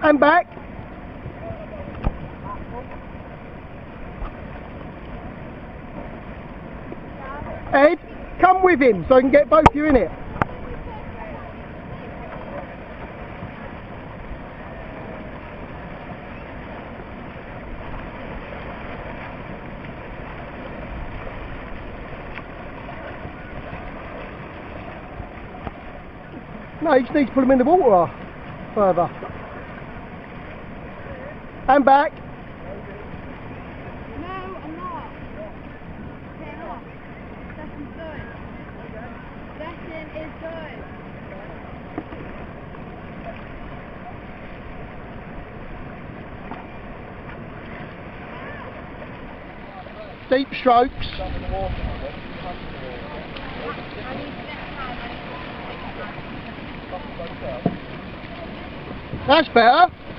And back. Ed, come with him so I can get both of you in it. No, you just need to put them in the water further. And back. No, I'm not. Turn off. Session's good. Session is good. Deep strokes. That's better.